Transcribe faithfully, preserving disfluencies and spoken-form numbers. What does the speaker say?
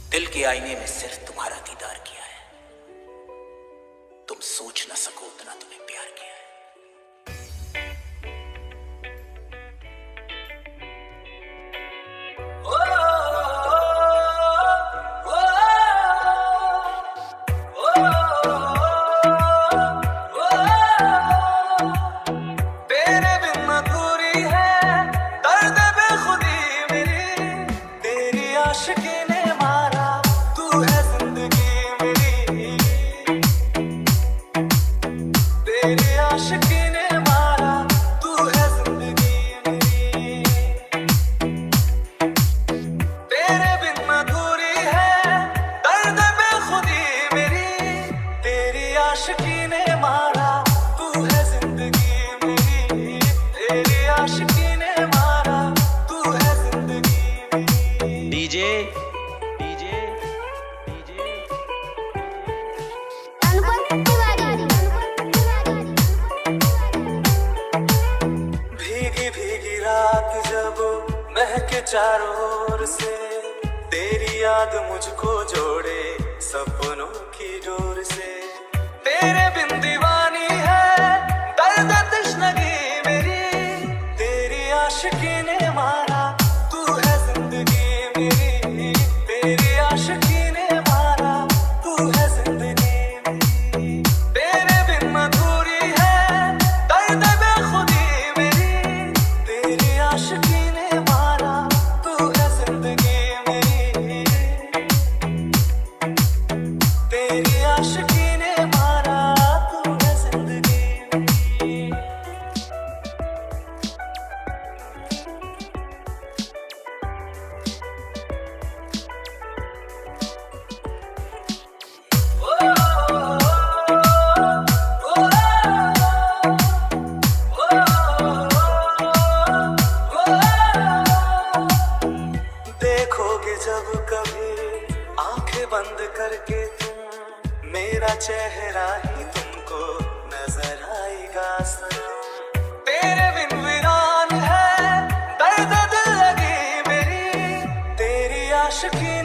दिल के आईने में सिर्फ तुम्हारा दीदार किया है। तुम सोच ना सको उतना तुम्हें प्यार किया है। ओ, ओ, ओ, ओ, तेरे बिन अधूरी है दर्द बेखुदी मेरी, तेरी आशिकी ने मारा तू है जिंदगी मेरी, तेरी आशिकी ने मारा तू है जिंदगी मेरी, तेरे बिन अधूरी है दर्द बेखुदी मेरी, तेरी आशिकी ने मारा तू है जिंदगी मेरी, तेरी आशिकी ने मारा तू है जिंदगी मेरी। डीजे डीजे डीजे भीगी भीगी रात जब महके चारों ओर से, तेरी याद मुझको जोड़े सपनों की डोर से, तेरे बिन दीवानी है दर्द तश्नगी मेरी, तेरी आशिकी ने मारा तू है जिंदगी मेरी, तेरी आशिकी ने मारा तू है जिंदगी मेरी, तेरे बिन अधूरी है दर्द बेखुदी मेरी, तेरी आशिकी ने मारा तू है जिंदगी मेरी, तेरी आशिकी ने मारा तू है जिंदगी मेरी। देखोगे जब कभी आंखें बंद करके तुम, मेरा चेहरा ही तुमको नजर आएगा सनम, तेरे बिन वीरान है दर्द दिल लगी मेरी, तेरी आशिकी